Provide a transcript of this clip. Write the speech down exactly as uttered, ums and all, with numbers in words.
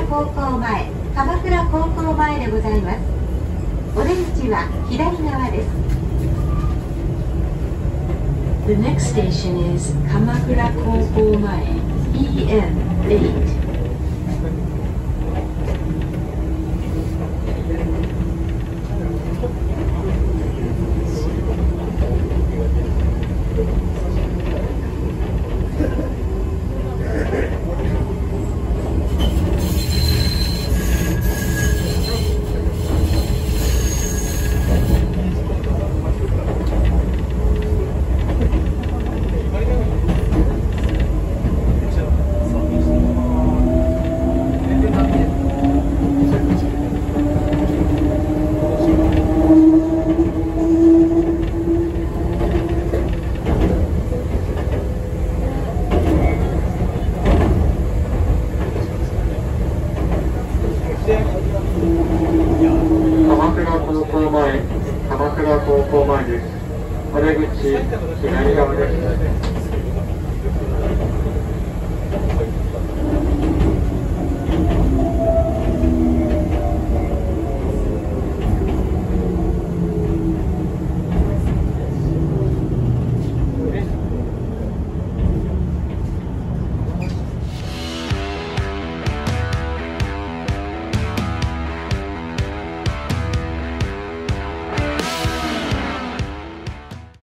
高校前、鎌倉高校前でございます。お出口は左側です。 The next station is Kamakura Koukou Mae, E N eight. 鎌倉高校前、鎌倉高校前です。お出口左側です。